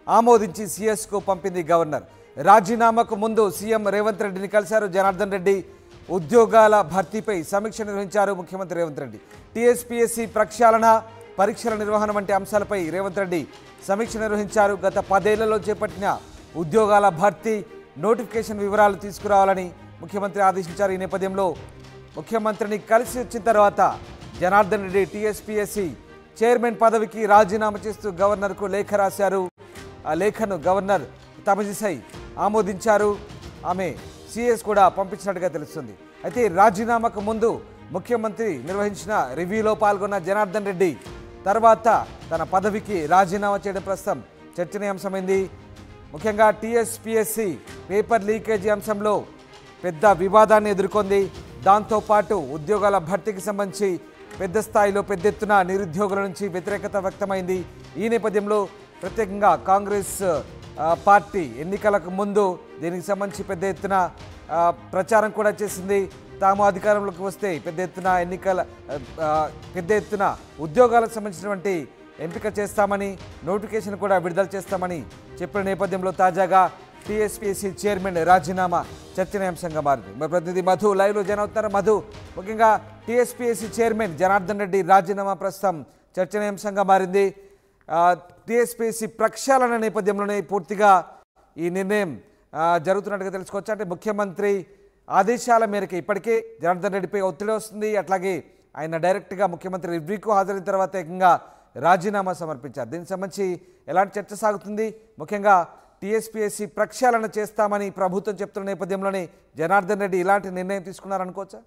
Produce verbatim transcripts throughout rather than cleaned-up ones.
ఆమోదించి సీఎస్కు పంపింది గవర్నర్. రాజీనామాకు ముందు సీఎం రేవంత్ రెడ్డిని కలిశారు జనార్దన్ రెడ్డి. ఉద్యోగాల భర్తీపై సమీక్ష నిర్వహించారు ముఖ్యమంత్రి రేవంత్ రెడ్డి. టీఎస్పీఎస్సీ ప్రక్షాళన, పరీక్షల నిర్వహణ వంటి అంశాలపై రేవంత్ రెడ్డి సమీక్ష నిర్వహించారు. గత పదేళ్లలో చేపట్టిన ఉద్యోగాల భర్తీ నోటిఫికేషన్ వివరాలు తీసుకురావాలని ముఖ్యమంత్రి ఆదేశించారు. ఈ నేపథ్యంలో ముఖ్యమంత్రిని కలిసి వచ్చిన తర్వాత జనార్దన్ రెడ్డి టీఎస్పీఎస్సీ చైర్మన్ పదవికి రాజీనామా చేస్తూ గవర్నర్కు లేఖ రాశారు. ఆ లేఖను గవర్నర్ తమిళిసై ఆమోదించారు. ఆమె సీఎస్ కూడా పంపించినట్టుగా తెలుస్తుంది. అయితే రాజీనామాకు ముందు ముఖ్యమంత్రి నిర్వహించిన రివ్యూలో పాల్గొన్న జనార్దన్ రెడ్డి తర్వాత తన పదవికి రాజీనామా చేయడం ప్రస్తుతం చర్చనీయాంశమైంది. ముఖ్యంగా టీఎస్పీఎస్సీ పేపర్ లీకేజీ అంశంలో పెద్ద వివాదాన్ని ఎదుర్కొంది. దాంతోపాటు ఉద్యోగాల భర్తీకి సంబంధించి పెద్ద స్థాయిలో పెద్ద ఎత్తున నిరుద్యోగుల నుంచి వ్యతిరేకత వ్యక్తమైంది. ఈ నేపథ్యంలో ప్రత్యేకంగా కాంగ్రెస్ పార్టీ ఎన్నికలకు ముందు దీనికి సంబంధించి పెద్ద ఎత్తున ప్రచారం కూడా చేసింది. తాము అధికారంలోకి వస్తే పెద్ద ఎత్తున ఎన్నికల పెద్ద ఎత్తున ఉద్యోగాలకు సంబంధించినటువంటి ఎంపిక చేస్తామని, నోటిఫికేషన్ కూడా విడుదల చేస్తామని చెప్పిన నేపథ్యంలో తాజాగా టీఎస్పీఎస్సీ చైర్మన్ రాజీనామా చర్చనీయాంశంగా మారింది. మా ప్రతినిధి మధు లైవ్లో జాయిన్ అవుతున్నారు. మధు, ముఖ్యంగా టీఎస్పీఎస్సీ చైర్మన్ జనార్దన్ రెడ్డి రాజీనామా ప్రస్తుతం చర్చనీయాంశంగా మారింది. టీఎస్పీఎస్సీ ప్రక్షాళన నేపథ్యంలోనే పూర్తిగా ఈ నిర్ణయం జరుగుతున్నట్టుగా తెలుసుకోవచ్చు. అంటే ముఖ్యమంత్రి ఆదేశాల మేరకు ఇప్పటికే జనార్దన్ రెడ్డిపై ఒత్తిడి వస్తుంది. అట్లాగే ఆయన డైరెక్ట్గా ముఖ్యమంత్రి రివ్యూకు హాజరైన తర్వాత ఏకంగా రాజీనామా సమర్పించారు. దీనికి సంబంధించి ఎలాంటి చర్చ సాగుతుంది? ముఖ్యంగా టీఎస్పీఎస్సీ ప్రక్షాళన చేస్తామని ప్రభుత్వం చెప్తున్న నేపథ్యంలోనే జనార్దన్ రెడ్డి ఇలాంటి నిర్ణయం తీసుకున్నారనుకోవచ్చా?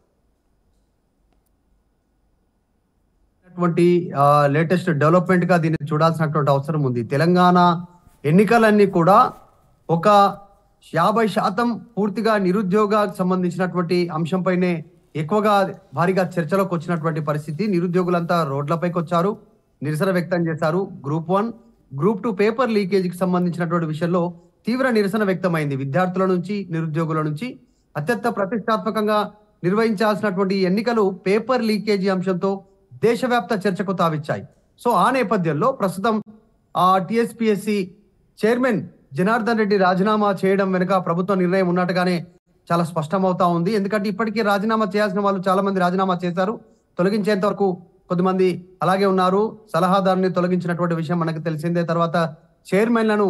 లేటెస్ట్ డెవలప్మెంట్ గా దీన్ని చూడాల్సినటువంటి అవసరం ఉంది. తెలంగాణ ఎన్నికలన్నీ కూడా ఒక యాభై శాతం పూర్తిగా నిరుద్యోగ సంబంధించినటువంటి అంశంపైనే ఎక్కువగా భారీగా చర్చలోకి వచ్చినటువంటి పరిస్థితి. నిరుద్యోగులంతా రోడ్లపైకి వచ్చారు, నిరసన వ్యక్తం చేశారు. Group one group two paper లీకేజీకి సంబంధించినటువంటి విషయంలో తీవ్ర నిరసన వ్యక్తమైంది. విద్యార్థుల నుంచి, నిరుద్యోగుల నుంచి. అత్యంత ప్రతిష్టాత్మకంగా నిర్వహించాల్సినటువంటి ఎన్నికలు పేపర్ లీకేజీ అంశంతో దేశవ్యాప్త చర్చకు తావిచ్చాయి. సో ఆ నేపథ్యంలో ప్రస్తుతం ఆ టీఎస్పీఎస్సీ చైర్మన్ జనార్దన్ రెడ్డి రాజీనామా చేయడం వెనుక ప్రభుత్వ నిర్ణయం ఉన్నట్టుగానే చాలా స్పష్టమవుతా ఉంది. ఎందుకంటే ఇప్పటికీ రాజీనామా చేయాల్సిన వాళ్ళు చాలా మంది రాజీనామా చేశారు. తొలగించేంత వరకు కొద్దిమంది అలాగే ఉన్నారు. సలహాదారుని తొలగించినటువంటి విషయం మనకు తెలిసిందే. తర్వాత చైర్మన్లను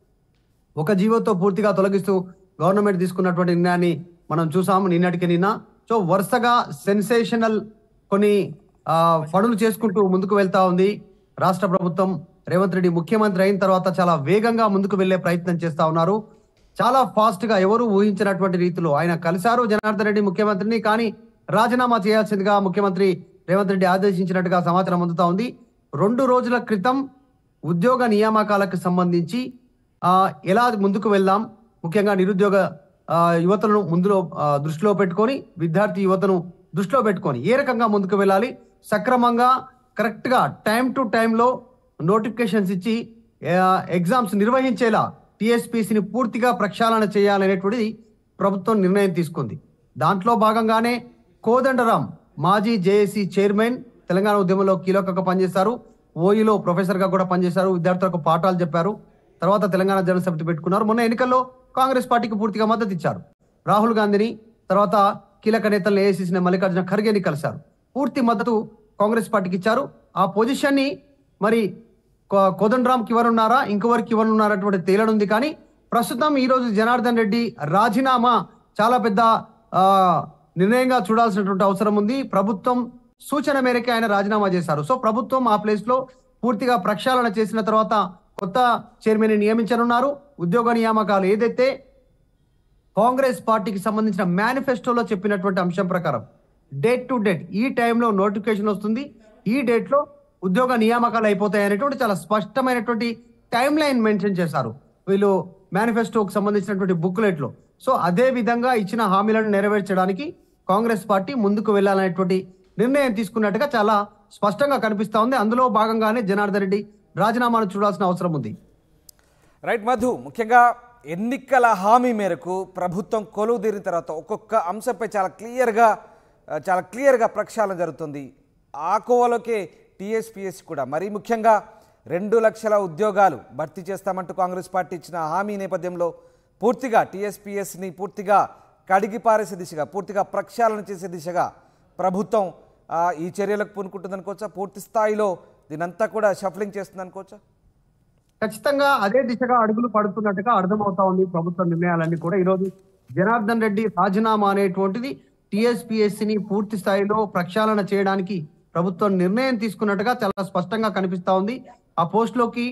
ఒక జీవోతో పూర్తిగా తొలగిస్తూ గవర్నమెంట్ తీసుకున్నటువంటి నిర్ణయాన్ని మనం చూసాము నిన్నటికి నిన్న. సో వరుసగా సెన్సేషనల్ కొన్ని ఆ పనులు చేసుకుంటూ ముందుకు వెళ్తా ఉంది రాష్ట్ర ప్రభుత్వం. రేవంత్ రెడ్డి ముఖ్యమంత్రి అయిన తర్వాత చాలా వేగంగా ముందుకు వెళ్లే ప్రయత్నం చేస్తా ఉన్నారు. చాలా ఫాస్ట్ గా ఎవరు ఊహించినటువంటి రీతిలో ఆయన కలిశారు జనార్దన్ రెడ్డి ముఖ్యమంత్రిని. కానీ రాజీనామా చేయాల్సిందిగా ముఖ్యమంత్రి రేవంత్ రెడ్డి ఆదేశించినట్టుగా సమాచారం అందుతా ఉంది. రెండు రోజుల క్రితం ఉద్యోగ నియామకాలకు సంబంధించి ఆ ఎలా ముందుకు వెళ్దాం, ముఖ్యంగా నిరుద్యోగ యువతలను ముందులో దృష్టిలో పెట్టుకొని, విద్యార్థి యువతను దృష్టిలో పెట్టుకొని ఏ రకంగా ముందుకు వెళ్ళాలి, సక్రమంగా కరెక్ట్ గా టైం టు టైంలో నోటిఫికేషన్స్ ఇచ్చి ఎగ్జామ్స్ నిర్వహించేలా టీఎస్పీసీని పూర్తిగా ప్రక్షాళన చేయాలనేటువంటిది ప్రభుత్వం నిర్ణయం తీసుకుంది. దాంట్లో భాగంగానే కోదండరాం మాజీ జేఏసీ చైర్మన్, తెలంగాణ ఉద్యమంలో కీలకంగా పనిచేశారు. ఓయూలో ప్రొఫెసర్ గా కూడా పనిచేశారు. విద్యార్థులకు పాఠాలు చెప్పారు. తర్వాత తెలంగాణ జనరల్ సమితి పెట్టుకున్నారు. మొన్న ఎన్నికల్లో కాంగ్రెస్ పార్టీకి పూర్తిగా మద్దతు ఇచ్చారు. రాహుల్ గాంధీని, తర్వాత కీలక నేతలను ఏఐసీసీని మల్లికార్జున ఖర్గేని కలిశారు. పూర్తి మద్దతు కాంగ్రెస్ పార్టీకి ఇచ్చారు. ఆ పొజిషన్ ని మరి కోదండరాంకి ఇవ్వనున్నారా, ఇంకొవరికి ఇవ్వనున్నారటువంటి తేలనుంది. కానీ ప్రస్తుతం ఈ రోజు జనార్దన్ రెడ్డి రాజీనామా చాలా పెద్ద ఆ నిర్ణయంగా చూడాల్సినటువంటి అవసరం ఉంది. ప్రభుత్వం సూచన మేరకే ఆయన రాజీనామా చేశారు. సో ప్రభుత్వం ఆ ప్లేస్ లో పూర్తిగా ప్రక్షాళన చేసిన తర్వాత కొత్త చైర్మన్ ని నియమించనున్నారు. ఉద్యోగ నియామకాలు ఏదైతే కాంగ్రెస్ పార్టీకి సంబంధించిన మేనిఫెస్టోలో చెప్పినటువంటి అంశం ప్రకారం డేట్ టు డేట్ ఈ టైంలో నోటిఫికేషన్ వస్తుంది, ఈ డేట్ లో ఉద్యోగ నియామకాలు అయిపోతాయి అనేటువంటి చాలా స్పష్టమైనటువంటి టైం లైన్ మెన్షన్ చేశారు వీళ్ళు మేనిఫెస్టోకి సంబంధించినటువంటి బుక్లెట్ లో. సో అదే విధంగా ఇచ్చిన హామీలను నెరవేర్చడానికి కాంగ్రెస్ పార్టీ ముందుకు వెళ్లాలనేటువంటి నిర్ణయం తీసుకున్నట్టుగా చాలా స్పష్టంగా కనిపిస్తా ఉంది. అందులో భాగంగానే జనార్దన్ రెడ్డి రాజీనామాను చూడాల్సిన అవసరం ఉంది. రైట్ మధు, ముఖ్యంగా ఎన్నికల హామీ మేరకు ప్రభుత్వం కొలువు తీరిన తర్వాత ఒక్కొక్క అంశంపై చాలా క్లియర్గా చాలా క్లియర్గా ప్రక్షాళన జరుగుతుంది. ఆ కోవలోకే టీఎస్పీఎస్సీ కూడా మరీ ముఖ్యంగా రెండు లక్షల ఉద్యోగాలు భర్తీ చేస్తామంటూ కాంగ్రెస్ పార్టీ ఇచ్చిన హామీ నేపథ్యంలో పూర్తిగా టీఎస్పీఎస్ని పూర్తిగా కడిగి పారేసే దిశగా పూర్తిగా ప్రక్షాళన చేసే దిశగా ప్రభుత్వం ఈ చర్యలకు పూనుకుంటుందనుకోవచ్చా? పూర్తి స్థాయిలో దీనంతా కూడా షఫ్లింగ్ చేస్తుందనుకోవచ్చా? ఖచ్చితంగా అదే దిశగా అడుగులు పడుతున్నట్టుగా అర్థమవుతా ఉంది ప్రభుత్వ నిర్ణయాలన్నీ కూడా. ఈరోజు జనార్దన్ రెడ్డి రాజీనామా అనేటువంటిది టీఎస్పీఎస్సీని పూర్తి స్థాయిలో ప్రక్షాళన చేయడానికి ప్రభుత్వం నిర్ణయం తీసుకున్నట్టుగా చాలా స్పష్టంగా కనిపిస్తా ఉంది. ఆ పోస్ట్ లోకి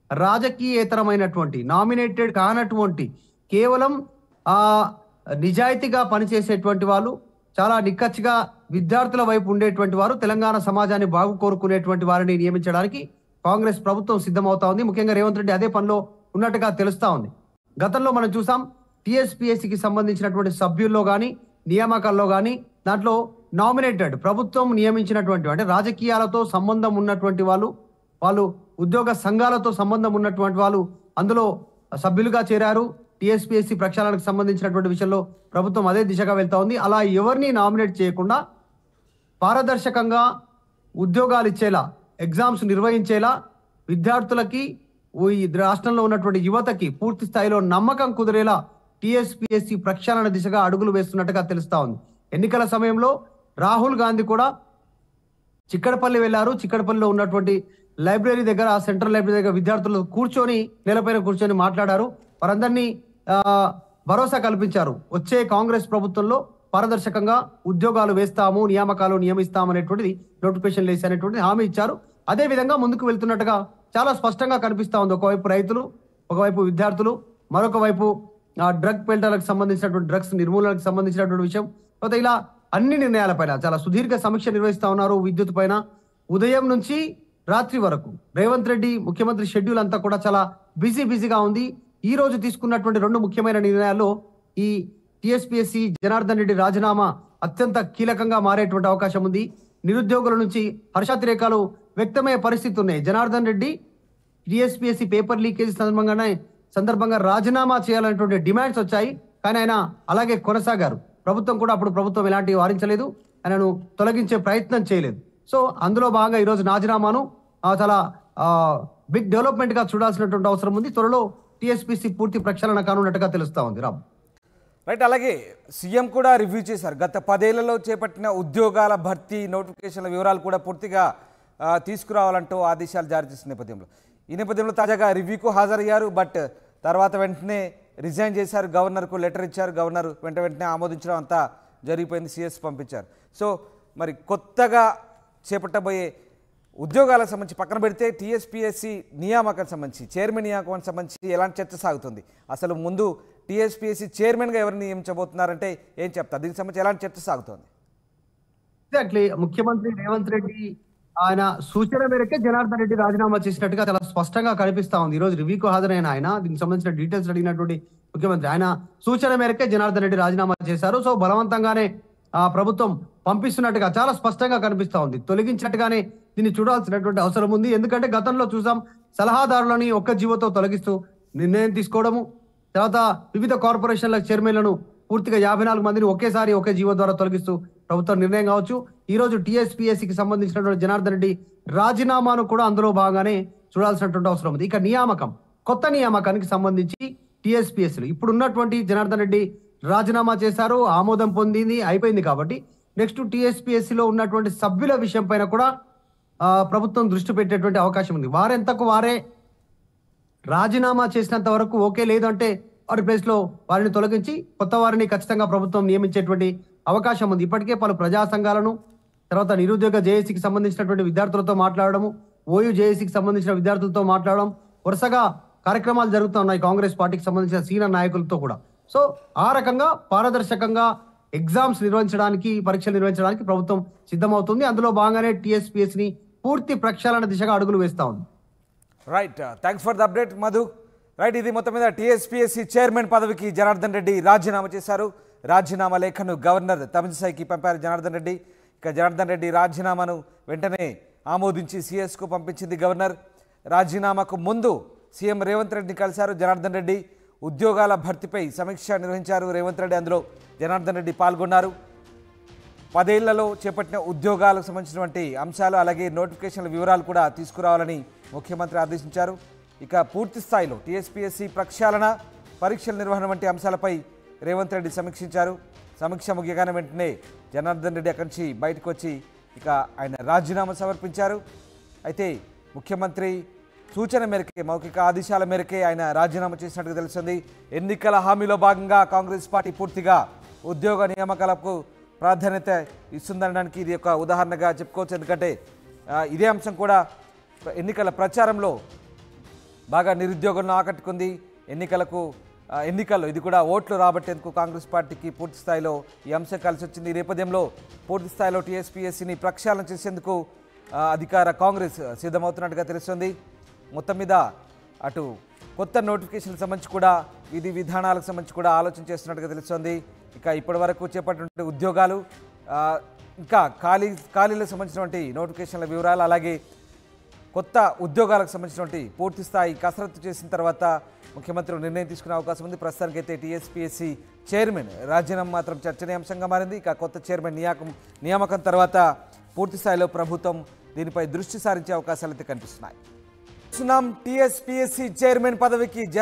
రాజకీయేతరమైనటువంటి నామినేటెడ్ కానటువంటి కేవలం ఆ నిజాయితీగా పనిచేసేటువంటి వాళ్ళు, చాలా నిక్కచ్చిగా విద్యార్థుల వైపు ఉండేటువంటి వారు, తెలంగాణ సమాజాన్ని బాగు కోరుకునేటువంటి వారిని నియమించడానికి కాంగ్రెస్ ప్రభుత్వం సిద్ధమవుతా ఉంది. ముఖ్యంగా రేవంత్ రెడ్డి అదే పనిలో ఉన్నట్టుగా తెలుస్తా ఉంది. గతంలో మనం చూసాం టీఎస్పీఎస్సీకి సంబంధించినటువంటి సభ్యుల్లో కానీ నియామకాల్లో కానీ దాంట్లో నామినేటెడ్ ప్రభుత్వం నియమించినటువంటి అంటే రాజకీయాలతో సంబంధం ఉన్నటువంటి వాళ్ళు, వాళ్ళు ఉద్యోగ సంఘాలతో సంబంధం ఉన్నటువంటి వాళ్ళు అందులో సభ్యులుగా చేరారు. టీఎస్పీఎస్సీ ప్రక్షాళనకు సంబంధించినటువంటి విషయంలో ప్రభుత్వం అదే దిశగా వెళ్తా ఉంది. అలా ఎవరిని నామినేట్ చేయకుండా పారదర్శకంగా ఉద్యోగాలు ఇచ్చేలా, ఎగ్జామ్స్ నిర్వహించేలా, విద్యార్థులకి ఈ రాష్ట్రంలో ఉన్నటువంటి యువతకి పూర్తి స్థాయిలో నమ్మకం కుదిరేలా టీఎస్పీఎస్సీ ప్రక్షాళన దిశగా అడుగులు వేస్తున్నట్టుగా తెలుస్తా ఉంది. ఎన్నికల సమయంలో రాహుల్ గాంధీ కూడా చిక్కడపల్లి వెళ్లారు. చిక్కడపల్లిలో ఉన్నటువంటి లైబ్రరీ దగ్గర, సెంట్రల్ లైబ్రరీ దగ్గర విద్యార్థులు కూర్చొని నేలపైన కూర్చొని మాట్లాడారు. వారందరినీ ఆ భరోసా కల్పించారు. వచ్చే కాంగ్రెస్ ప్రభుత్వంలో పారదర్శకంగా ఉద్యోగాలు వేస్తాము, నియామకాలు నియమిస్తాము అనేటువంటిది, నోటిఫికేషన్ వేసి అనేటువంటిది హామీ ఇచ్చారు. అదే విధంగా ముందుకు వెళ్తున్నట్టుగా చాలా స్పష్టంగా కనిపిస్తా ఉంది. ఒకవైపు రైతులు, ఒకవైపు విద్యార్థులు, మరొక వైపు డ్రగ్ పెల్టర్లకు సంబంధించినటువంటి డ్రగ్స్ నిర్మూలనకు సంబంధించినటువంటి విషయం. అయితే ఇలా అన్ని నిర్ణయాలపైన చాలా సుదీర్ఘ సమీక్ష నిర్వహిస్తా ఉన్నారు. విద్యుత్ పైన ఉదయం నుంచి రాత్రి వరకు రేవంత్ రెడ్డి ముఖ్యమంత్రి షెడ్యూల్ అంతా కూడా చాలా బిజీ బిజీగా ఉంది. ఈ రోజు తీసుకున్నటువంటి రెండు ముఖ్యమైన నిర్ణయాల్లో ఈ టీఎస్పీఎస్సీ జనార్దన్ రెడ్డి రాజీనామా అత్యంత కీలకంగా మారేటువంటి అవకాశం ఉంది. నిరుద్యోగుల నుంచి హర్షాతిరేకాలు వ్యక్తమయ్యే పరిస్థితి ఉన్నాయి. Janardhan Reddy TSPSC paper leakage సందర్భంగానే సందర్భంగా రాజీనామా చేయాలనేటువంటి డిమాండ్స్ వచ్చాయి. కానీ ఆయన అలాగే కొనసాగారు. ప్రభుత్వం కూడా అప్పుడు ప్రభుత్వం ఎలాంటివి వారించలేదు, ఆయనను తొలగించే ప్రయత్నం చేయలేదు. సో అందులో భాగంగా ఈరోజు రాజీనామాను చాలా బిగ్ డెవలప్మెంట్ గా చూడాల్సినటువంటి అవసరం ఉంది. త్వరలో టీఎస్పీఎస్సీ పూర్తి ప్రక్షాళన కానున్నట్టుగా తెలుస్తా ఉంది. రామ్ రైట్. అలాగే సీఎం కూడా రివ్యూ చేశారు. గత పదేళ్లలో చేపట్టిన ఉద్యోగాల భర్తీ నోటిఫికేషన్ల వివరాలు కూడా పూర్తిగా తీసుకురావాలంటూ ఆదేశాలు జారీ చేసిన నేపథ్యంలో ఈ నేపథ్యంలో తాజాగా రివ్యూకు హాజరయ్యారు. బట్ తర్వాత వెంటనే రిజైన్ చేశారు. గవర్నర్కు లెటర్ ఇచ్చారు. గవర్నర్ వెంట వెంటనే ఆమోదించడం అంతా జరిగిపోయింది. సిఎస్ పంపించారు. సో మరి కొత్తగా చేపట్టబోయే ఉద్యోగాలకు సంబంధించి పక్కన పెడితే టీఎస్పీఎస్సీ నియామకానికి సంబంధించి, చైర్మన్ నియామకానికి సంబంధించి ఎలాంటి చర్చ సాగుతుంది? అసలు ముందు టీఎస్పీఎస్సీ చైర్మన్గా ఎవరిని నియమించబోతున్నారంటే ఏం చెప్తారు? దీనికి సంబంధించి ఎలాంటి చర్చ సాగుతుంది? ఎగ్జాక్ట్లీ ముఖ్యమంత్రి రేవంత్ రెడ్డి ఆయన సూచన మేరకే జనార్దన్ రెడ్డి రాజీనామా చేసినట్టుగా చాలా స్పష్టంగా కనిపిస్తా ఉంది. ఈ రోజు రివ్యూకు హాజరైన ఆయన దీనికి సంబంధించిన డీటెయిల్స్ అడిగినటువంటి ముఖ్యమంత్రి ఆయన సూచన మేరకే జనార్దన్ రెడ్డి రాజీనామా చేశారు. సో బలవంతంగానే ఆ ప్రభుత్వం పంపిస్తున్నట్టుగా చాలా స్పష్టంగా కనిపిస్తా ఉంది. తొలగించినట్టుగానే దీన్ని చూడాల్సినటువంటి అవసరం ఉంది. ఎందుకంటే గతంలో చూసాం సలహాదారులని ఒక్క జీవోతో తొలగిస్తూ నిర్ణయం తీసుకోవడము, తర్వాత వివిధ కార్పొరేషన్ల చైర్మన్లను పూర్తిగా యాభై నాలుగు మందిని ఒకేసారి ఒకే జీవో ద్వారా తొలగిస్తూ ప్రభుత్వం నిర్ణయం కావచ్చు. ఈ రోజు టీఎస్పీఎస్సీకి సంబంధించినటువంటి జనార్దన్ రెడ్డి రాజీనామాను కూడా అందులో భాగంగానే చూడాల్సినటువంటి అవసరం ఉంది. ఇక నియామకం, కొత్త నియామకానికి సంబంధించి టీఎస్పీఎస్సీలు ఇప్పుడు ఉన్నటువంటి జనార్దన్ రెడ్డి రాజీనామా చేశారు, ఆమోదం పొందింది, అయిపోయింది. కాబట్టి నెక్స్ట్ టీఎస్పీఎస్సీలో ఉన్నటువంటి సభ్యుల విషయం పైన కూడా ప్రభుత్వం దృష్టి పెట్టేటువంటి అవకాశం ఉంది. వారెంతకు వారే రాజీనామా చేసినంత వరకు ఓకే, లేదు అంటే వారి ప్లేస్ లో వారిని తొలగించి కొత్త వారిని ఖచ్చితంగా ప్రభుత్వం నియమించేటువంటి అవకాశం ఉంది. ఇప్పటికే పలు ప్రజా సంఘాలను, తర్వాత నిరుద్యోగ జేఏసీకి సంబంధించినటువంటి విద్యార్థులతో మాట్లాడడము, ఓయూ జేఏసీకి సంబంధించిన విద్యార్థులతో మాట్లాడడం, వరుసగా కార్యక్రమాలు జరుగుతూ ఉన్నాయి కాంగ్రెస్ పార్టీకి సంబంధించిన సీనియర్ నాయకులతో కూడా. సో ఆ రకంగా పారదర్శకంగా ఎగ్జామ్స్ నిర్వహించడానికి, పరీక్షలు నిర్వహించడానికి ప్రభుత్వం సిద్ధమవుతుంది. అందులో భాగంగానే టీఎస్పీఎస్సీని పూర్తి ప్రక్షాళన దిశగా అడుగులు వేస్తా ఉంది. Right, thanks for the update Madhu. Right, ఇది మొత్తం మీద టీఎస్పీఎస్సీ చైర్మన్ పదవికి జనార్దన్ రెడ్డి రాజీనామా చేశారు. రాజీనామా లేఖను గవర్నర్ తమిళిసైకి పంపారు జనార్దన్ రెడ్డి. ఇక జనార్దన్ రెడ్డి రాజీనామాను వెంటనే ఆమోదించి సిఎస్కు పంపించింది గవర్నర్. రాజీనామాకు ముందు సీఎం రేవంత్ రెడ్డిని కలిశారు జనార్దన్ రెడ్డి. ఉద్యోగాల భర్తీపై సమీక్ష నిర్వహించారు రేవంత్ రెడ్డి. అందులో జనార్దన్ రెడ్డి పాల్గొన్నారు. పదేళ్లలో చేపట్టిన ఉద్యోగాలకు సంబంధించినటువంటి అంశాలు అలాగే నోటిఫికేషన్ల వివరాలు కూడా తీసుకురావాలని ముఖ్యమంత్రి ఆదేశించారు. ఇక పూర్తి స్థాయిలో టీఎస్పీఎస్సీ ప్రక్షాళన, పరీక్షల నిర్వహణ వంటి అంశాలపై రేవంత్ రెడ్డి సమీక్షించారు. సమీక్ష ముగియగానే వెంటనే జనార్దన్ రెడ్డి అక్కడి నుంచి బయటకు వచ్చి ఇక ఆయన రాజీనామా సమర్పించారు. అయితే ముఖ్యమంత్రి సూచన మేరకే, మౌఖిక ఆదేశాల మేరకే ఆయన రాజీనామా చేసినట్టుగా తెలుస్తుంది. ఎన్నికల హామీలో భాగంగా కాంగ్రెస్ పార్టీ పూర్తిగా ఉద్యోగ నియామకాలకు ప్రాధాన్యత ఇస్తుందనడానికి ఇది ఒక ఉదాహరణగా చెప్పుకోవచ్చు. ఎందుకంటే ఇదే అంశం కూడా ఎన్నికల ప్రచారంలో బాగా నిరుద్యోగులను ఆకట్టుకుంది. ఎన్నికలకు ఎన్నికల్లో ఇది కూడా ఓట్లు రాబట్టేందుకు కాంగ్రెస్ పార్టీకి పూర్తి స్థాయిలో ఈ అంశం కలిసి వచ్చింది. ఈ నేపథ్యంలో పూర్తి స్థాయిలో టీఎస్పీఎస్సీని ప్రక్షాళన చేసేందుకు అధికార కాంగ్రెస్ సిద్ధమవుతున్నట్టుగా తెలుస్తుంది. మొత్తం మీద అటు కొత్త నోటిఫికేషన్లకు సంబంధించి కూడా, విధి విధానాలకు సంబంధించి కూడా ఆలోచన చేస్తున్నట్టుగా తెలుస్తుంది. ఇక ఇప్పటి వరకు చేపట్టినటువంటి ఉద్యోగాలు, ఇంకా ఖాళీ ఖాళీలకు సంబంధించినటువంటి నోటిఫికేషన్ల వివరాలు, అలాగే కొత్త ఉద్యోగాలకు సంబంధించినటువంటి పూర్తి స్థాయి కసరత్తు చేసిన తర్వాత ముఖ్యమంత్రి నిర్ణయం తీసుకునే అవకాశం ఉంది. ప్రస్తుతానికైతే టీఎస్పీఎస్సీ చైర్మన్ రాజీనామా మాత్రం చర్చనీయాంశంగా మారింది. ఇక కొత్త చైర్మన్ నియామకం నియామకం తర్వాత పూర్తి స్థాయిలో ప్రభుత్వం దీనిపై దృష్టి సారించే అవకాశాలు అయితే కనిపిస్తున్నాయి. టీఎస్పీఎస్సీ చైర్మన్ పదవికి